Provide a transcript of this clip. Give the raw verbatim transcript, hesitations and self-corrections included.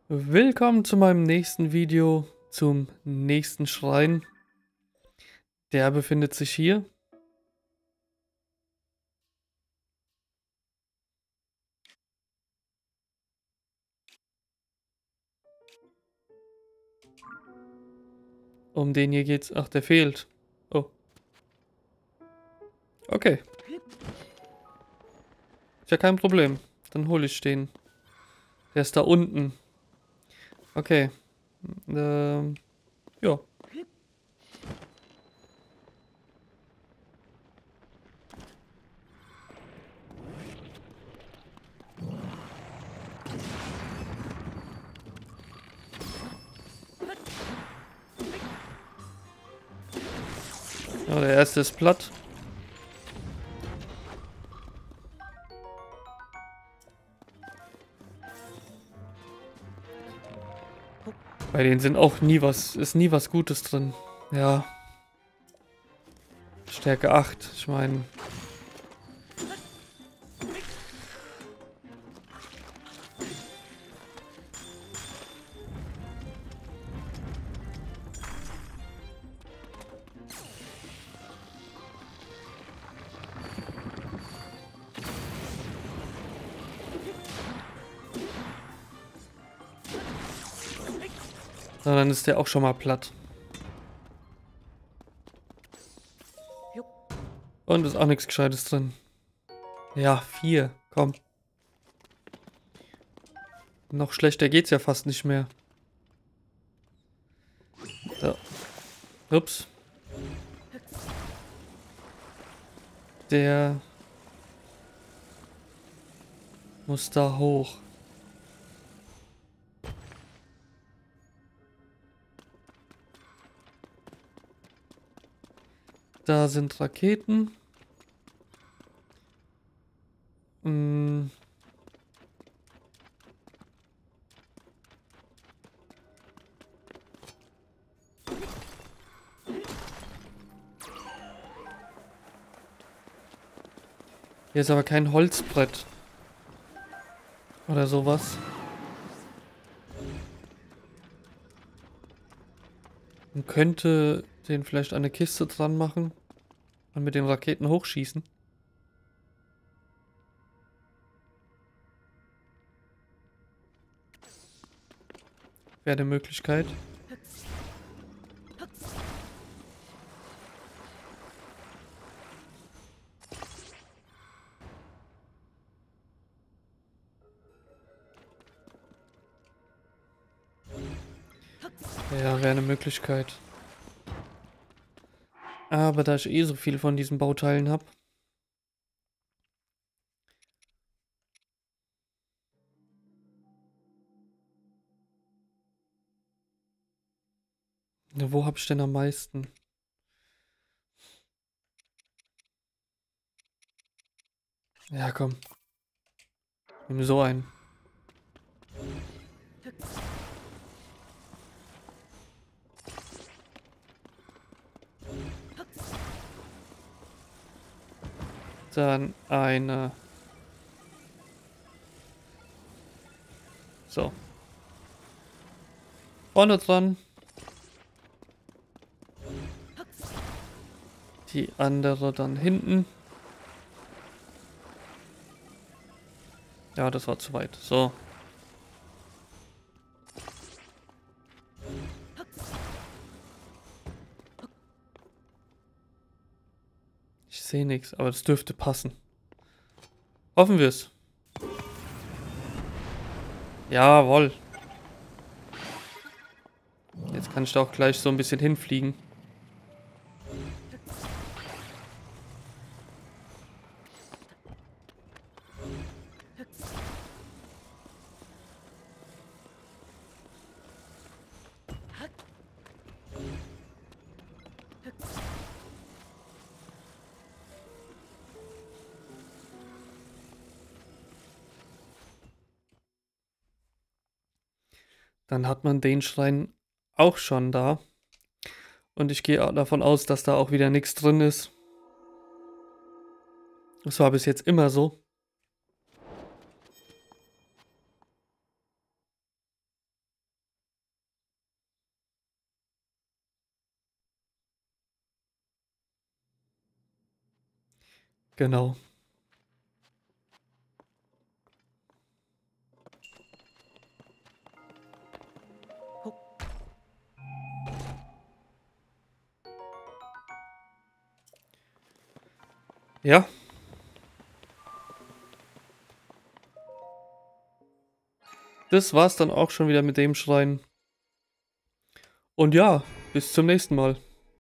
Willkommen zu meinem nächsten Video, zum nächsten Schrein. Der befindet sich hier. Um den hier geht's. Ach, der fehlt. Oh. Okay. Ist ja kein Problem. Dann hole ich den. Der ist da unten. Okay. Ähm. Ja. Ja, der erste ist platt. Bei denen sind auch nie was, ist nie was Gutes drin. Ja. Stärke acht. Ich meine. Na, dann ist der auch schon mal platt. Und ist auch nichts Gescheites drin. Ja, vier. Komm. Noch schlechter geht's ja fast nicht mehr. So. Ups. Der muss da hoch. Da sind Raketen. Hm. Hier ist aber kein Holzbrett. Oder sowas. Man könnte den vielleicht an eine Kiste dran machen und mit den Raketen hochschießen. Wäre eine Möglichkeit. Ja, wäre eine Möglichkeit. Aber da ich eh so viel von diesen Bauteilen habe. Ja, wo habe ich denn am meisten? Ja, komm. Nimm so einen. Dann eine. So. Vorne dran. Die andere dann hinten. Ja, das war zu weit. So. Ich sehe nichts, aber das dürfte passen. Hoffen wir es. Jawohl. Jetzt kann ich da auch gleich so ein bisschen hinfliegen. Dann hat man den Schrein auch schon da. Und ich gehe auch davon aus, dass da auch wieder nichts drin ist. Das war bis jetzt immer so. Genau. Ja. Das war's dann auch schon wieder mit dem Schrein. Und ja, bis zum nächsten Mal.